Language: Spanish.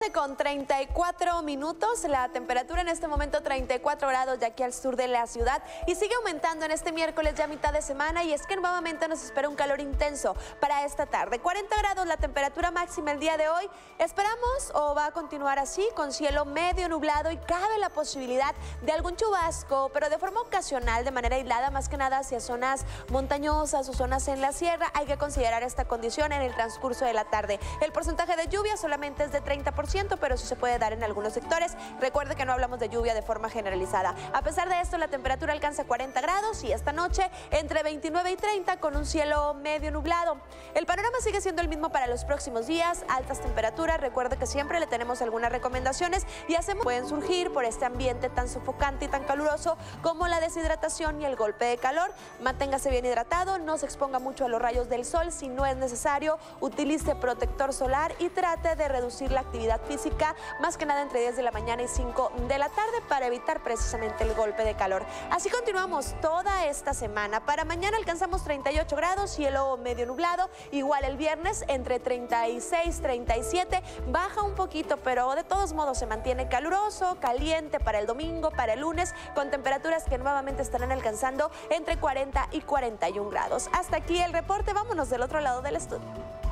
Con 34 minutos, la temperatura en este momento 34 grados ya aquí al sur de la ciudad y sigue aumentando en este miércoles ya mitad de semana, y es que nuevamente nos espera un calor intenso para esta tarde. 40 grados la temperatura máxima el día de hoy. Esperamos o va a continuar así, con cielo medio nublado, y cabe la posibilidad de algún chubasco, pero de forma ocasional, de manera aislada, más que nada hacia zonas montañosas o zonas en la sierra. Hay que considerar esta condición en el transcurso de la tarde. El porcentaje de lluvia solamente es de 30%, pero sí se puede dar en algunos sectores. Recuerde que no hablamos de lluvia de forma generalizada. A pesar de esto, la temperatura alcanza 40 grados y esta noche entre 29 y 30 con un cielo medio nublado. El panorama sigue siendo el mismo para los próximos días, altas temperaturas. Recuerde que siempre le tenemos algunas recomendaciones y pueden surgir por este ambiente tan sofocante y tan caluroso como la deshidratación y el golpe de calor. Manténgase bien hidratado, no se exponga mucho a los rayos del sol si no es necesario, utilice protector solar y trate de reducir la actividad física, más que nada entre 10 de la mañana y 5 de la tarde, para evitar precisamente el golpe de calor. Así continuamos toda esta semana. Para mañana alcanzamos 38 grados, cielo medio nublado. Igual el viernes entre 36, 37, baja un poquito, pero de todos modos se mantiene caluroso, caliente para el domingo, para el lunes, con temperaturas que nuevamente estarán alcanzando entre 40 y 41 grados. Hasta aquí el reporte, vámonos del otro lado del estudio.